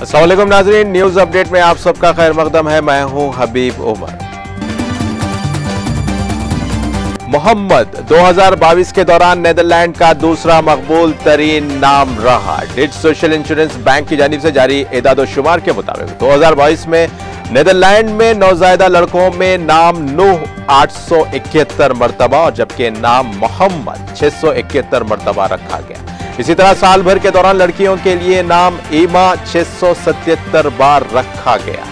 अस्सलाम वालेकुम नाज़रीन, न्यूज अपडेट में आप सबका खैर मकदम है। मैं हूं हबीब उमर। मोहम्मद 2022 के दौरान नेदरलैंड का दूसरा मकबूल तरीन नाम रहा। डिट सोशल इंश्योरेंस बैंक की जानिब से जारी एदाद-ओ-शुमार के मुताबिक 2022 में नेदरलैंड में नौज़ायदा लड़कों में नाम नूह 871 मरतबा और जबकि नाम मोहम्मद 671 मरतबा रखा गया। इसी तरह साल भर के दौरान लड़कियों के लिए नाम ईमा 677 बार रखा गया।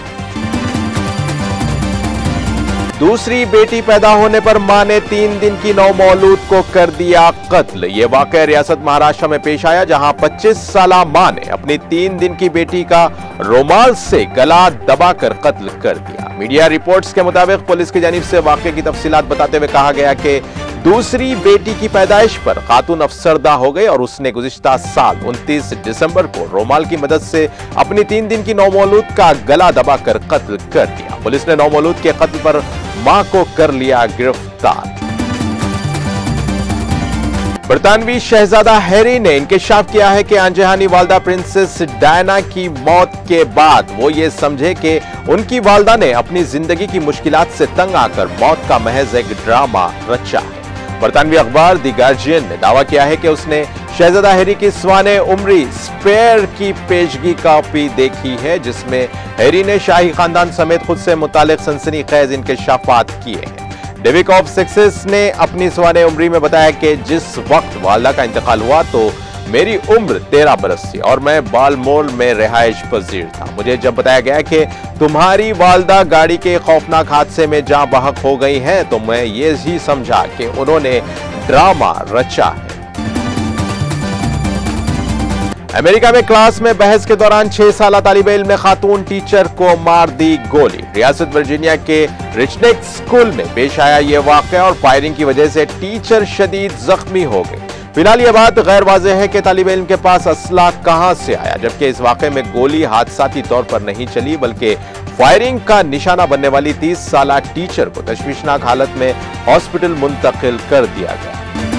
दूसरी बेटी पैदा होने पर मां ने 3 दिन की नौमौलूद को कर दिया कत्ल। यह वाकया रियासत महाराष्ट्र में पेश आया, जहां 25 साला मां ने अपनी 3 दिन की बेटी का रुमाल से गला दबाकर कत्ल कर दिया। मीडिया रिपोर्ट्स के मुताबिक पुलिस की जानिब से वाकये की तफसीलात बताते हुए कहा गया कि दूसरी बेटी की पैदाइश पर खातून अफसरदा हो गई और उसने गुज़िश्ता साल 29 दिसंबर को रुमाल की मदद से अपनी 3 दिन की नौमौलूद का गला दबाकर कत्ल कर दिया। पुलिस ने नौमौलूद के कत्ल पर मां को कर लिया गिरफ्तार। बरतानवी शहजादा हैरी ने इंकशाफ किया है कि अनजहानी वालदा प्रिंसेस डायना की मौत के बाद वो ये समझे कि उनकी वालदा ने अपनी जिंदगी की मुश्किलात से तंग आकर मौत का महज एक ड्रामा रचा है। बरतानवी अखबार द गार्जियन ने दावा किया है कि उसने शहजादा हैरी की स्वाने उम्री स्पेयर की पेशगी कॉपी देखी है, जिसमें हैरी ने शाही खानदान समेत खुद से मुतालिक सनसनीखेज इंकशाफात किए हैं। डेविक ऑफ सक्सेस ने अपनी स्वाने उम्री में बताया कि जिस वक्त वालदा का इंतकाल हुआ तो मेरी उम्र 13 बरस थी और मैं बालमोल में रिहाइश पजीर था। मुझे जब बताया गया कि तुम्हारी वालदा गाड़ी के खौफनाक हादसे में जाँ बहक हो गई हैं तो मैं ये ही समझा कि उन्होंने ड्रामा रचा है। अमेरिका में क्लास में बहस के दौरान 6 साला तालिब इल्म खातून टीचर को मार दी गोली। रियासत वर्जीनिया के रिचनेक स्कूल में पेश आया यह वाकया और फायरिंग की वजह से टीचर शदीद जख्मी हो गई। फिलहाल यह बात गैर वाज़ेह है कि तालिब इल्म के पास असला कहां से आया, जबकि इस वाकये में गोली हादसाती तौर पर नहीं चली बल्कि फायरिंग का निशाना बनने वाली 30 साला टीचर को तशवीशनाक हालत में हॉस्पिटल मुंतकिल कर दिया गया।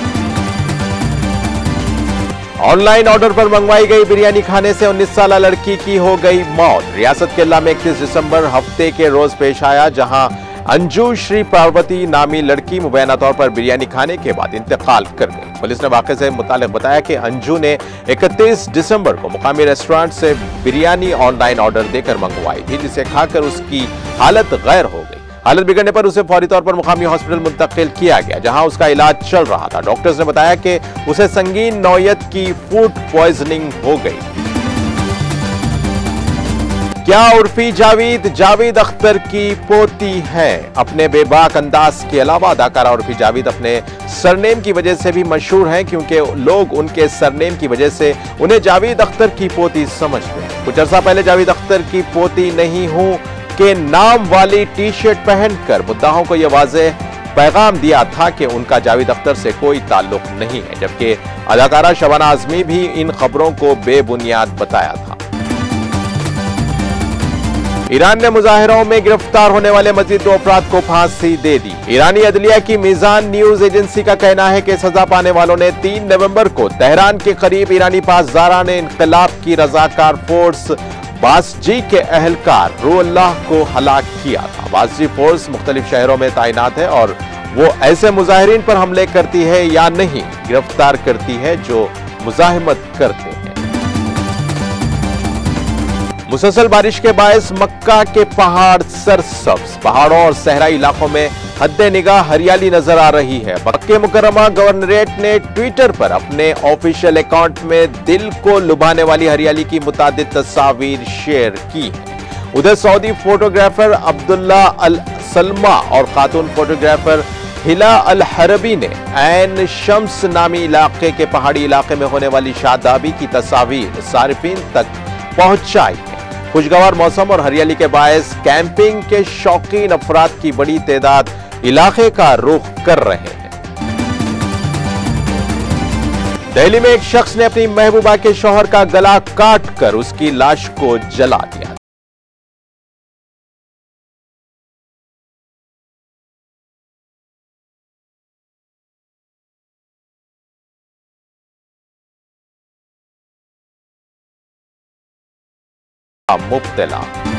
ऑनलाइन ऑर्डर पर मंगवाई गई बिरयानी खाने से 19 साला लड़की की हो गई मौत। रियासत केरला में 31 दिसंबर हफ्ते के रोज पेश आया, जहां अंजू श्री पार्वती नामी लड़की मुबैना तौर पर बिरयानी खाने के बाद इंतकाल कर गई। पुलिस ने वाकये से मुतालिक बताया कि अंजू ने 31 दिसंबर को मुकामी रेस्टोरेंट से बिरयानी ऑनलाइन ऑर्डर देकर मंगवाई थी, जिसे खाकर उसकी हालत गैर हो गई। हालत बिगड़ने पर उसे फौरी तौर पर मुकामी हॉस्पिटल मुंतकिल किया गया, जहां उसका इलाज चल रहा था। डॉक्टर्स ने बताया कि उसे संगीन नौयत की फूड पॉइजनिंग हो गई। क्या उर्फी जावेद अख्तर की पोती हैं? अपने बेबाक अंदाज के अलावा अदाकारा उर्फी जावेद अपने सरनेम की वजह से भी मशहूर हैं, क्योंकि लोग उनके सरनेम की वजह से उन्हें जावेद अख्तर की पोती समझते हैं। कुछ अर्सा पहले जावेद अख्तर की पोती नहीं हूं के नाम वाली टी शर्ट पहनकर मुद्दाहों को यह वाज़ेह पैगाम दिया था कि उनका जावेद अख्तर से कोई ताल्लुक नहीं है, जबकि अदाकारा शबाना आजमी भी इन खबरों को बेबुनियाद बताया था। ईरान ने मुजाहिरों में गिरफ्तार होने वाले मजीद 2 अफराद को फांसी दे दी। ईरानी अदलिया की मीजान न्यूज एजेंसी का कहना है कि सजा पाने वालों ने 3 नवंबर को तेहरान के करीब ईरानी पासदारान इनकलाब की रजाकार फोर्स बासजी के अहलकार रूहुल्लाह को हलाक किया था। बासजी फोर्स मुख्तलिफ शहरों में तैनात है और वो ऐसे मुजाहिरीन पर हमले करती है या नहीं गिरफ्तार करती है जो मुजाहिमत करते हैं। मुसलसल बारिश के बायस मक्का के पहाड़ सरसब्ज, पहाड़ों और सहराई इलाकों में हद्दे निगाह हरियाली नजर आ रही है। मक्के मुकर्रमा गवर्नरेट ने ट्विटर पर अपने ऑफिशियल अकाउंट में दिल को लुभाने वाली हरियाली की मुतादिद तस्वीर शेयर की है। उधर Saudi photographer Abdullah Al Salma और खातून फोटोग्राफर हिला अल हरबी ने ऐन शम्स नामी इलाके के पहाड़ी इलाके में होने वाली शादाबी की तस्वीर सारिफीन तक पहुंचाई है। खुशगवार मौसम और हरियाली के बायस कैंपिंग के शौकीन अफराद की बड़ी तादाद इलाके का रुख कर रहे हैं। दिल्ली में एक शख्स ने अपनी महबूबा के शौहर का गला काटकर उसकी लाश को जला दिया। मुब्तला।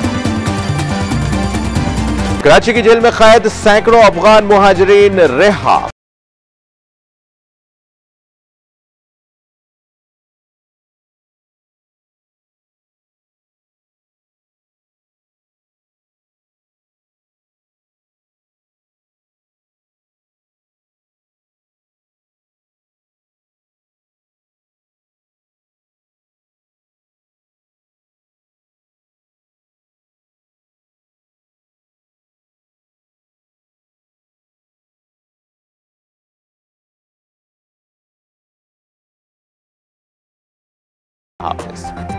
कराची की जेल में कैद सैकड़ों अफगान मुहाजिरीन रिहा। हाफिज।